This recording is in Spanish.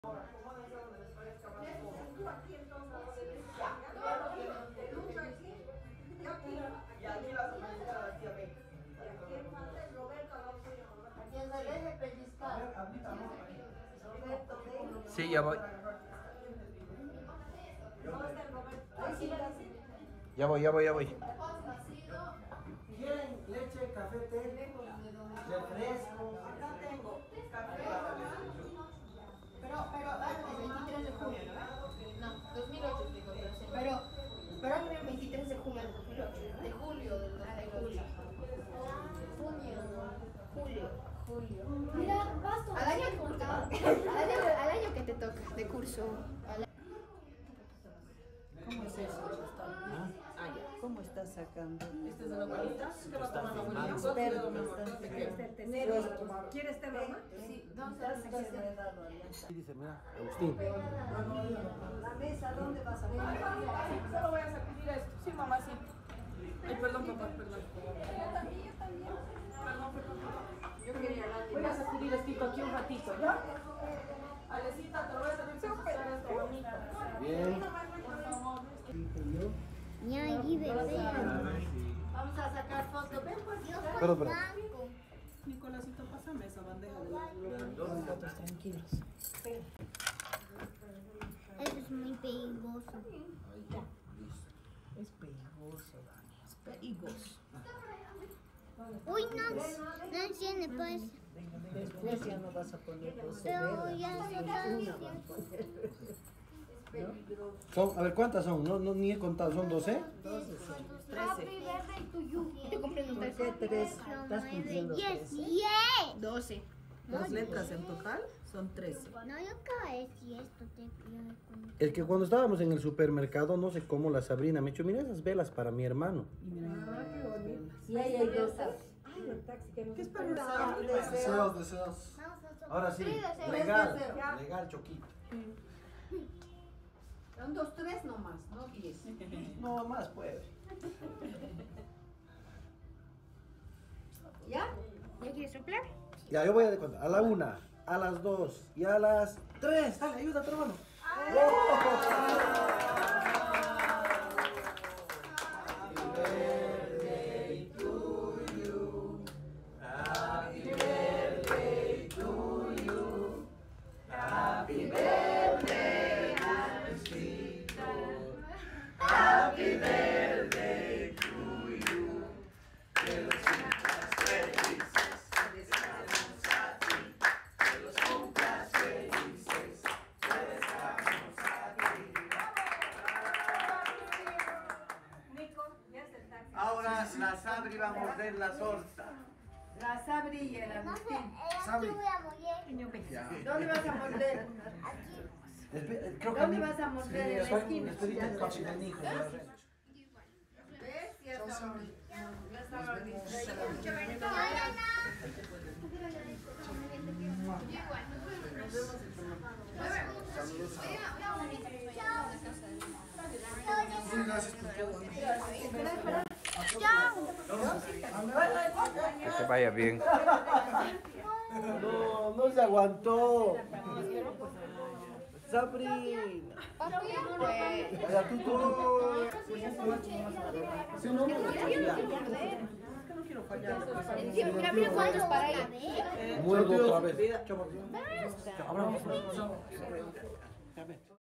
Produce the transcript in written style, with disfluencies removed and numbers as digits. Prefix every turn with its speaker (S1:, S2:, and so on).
S1: Y aquí la sorpresa de aquí a mí.
S2: Aquí en el eje pellizcado.
S3: Sí, ya voy. Ya voy.
S1: ¿Quieren leche, café, té, refresco?
S2: Acá tengo café. Pero antes, 23 de junio, ¿no? No, 2008 digo, pero antes el 23 de junio del 2008. De julio del 2008. Julio.
S4: Mira, pasto.
S2: Al año que te toca de curso.
S5: ¿Cómo es eso? ¿Cómo estás sacando?
S6: ¿Este es de la abuelita? ¿Qué va a tomar la abuelita?
S5: Espero,
S6: ¿Quieres té, mamá?
S2: Sí,
S3: Sí, dice, mira, Agustín.
S5: La mesa, ¿dónde vas a poner?
S6: Solo voy a sacudir esto. Sí, mamá, sí. Ay, perdón, papá, perdón. Yo también. Perdón, papá.
S2: Yo quería hablar de
S6: Voy a sacudir esto aquí un ratito, ¿ya? Alecita, te lo voy a tener que ajustar esto bonito.
S3: Bien.
S6: Por favor.
S4: Ya, vive,
S2: Vamos a sacar fotos. Ven, pues.
S3: Pero.
S6: Nicolásito, pásame esa bandeja de los
S5: Fotos tranquilos.
S4: Eso es muy peligroso.
S5: Es pegoso, Dani. Es pegoso.
S4: Uy, no enciende, pues.
S5: Después ya no vas a poner 12
S4: Pero
S5: verdes.
S4: ya se está diciendo.
S3: Son, a ver, ¿cuántas son? No, ni he contado, ¿son 12?
S5: 12 son.
S4: Papi, verde y tu lluvia.
S2: Te compré un
S5: ¿Por qué 3? Estás cumpliendo
S4: 10,
S5: 13.
S4: 10.
S2: 12.
S5: Las letras en total son 13.
S4: No, yo acabo de decir esto, te pido de cuenta.
S3: El que cuando estábamos en el supermercado, no sé cómo la Sabrina me ha dicho, mira esas velas para mi hermano.
S5: Y ahí hay dos.
S6: ¿Qué es para
S3: Deseos. Ahora sí, legal, Choquito.
S5: Son 2, 3 nomás, no 10.
S3: No, más puede.
S5: ¿Ya?
S2: ¿Ya quieres soplar?
S3: Ya, yo voy a contar. A la 1, a las 2 y a las 3. Dale, ayúdate, hermano.
S1: Ahora la Sabri va a morder la torta.
S5: La Sabri y el
S4: No sé,
S5: Agustín.
S4: aquí voy a morir.
S5: ¿Dónde vas a morder?
S4: Aquí.
S3: Creo que
S5: ¿Dónde vas a morder? En la esquina.
S3: Esperita el cochinanijo.
S5: ¿Ves? Ya está. Ya está.
S3: Que te vaya bien. No se aguantó. Sabrina. Ya tú. Sí, no,
S2: Mira cuántos para ahí.
S3: muerdo otra vez.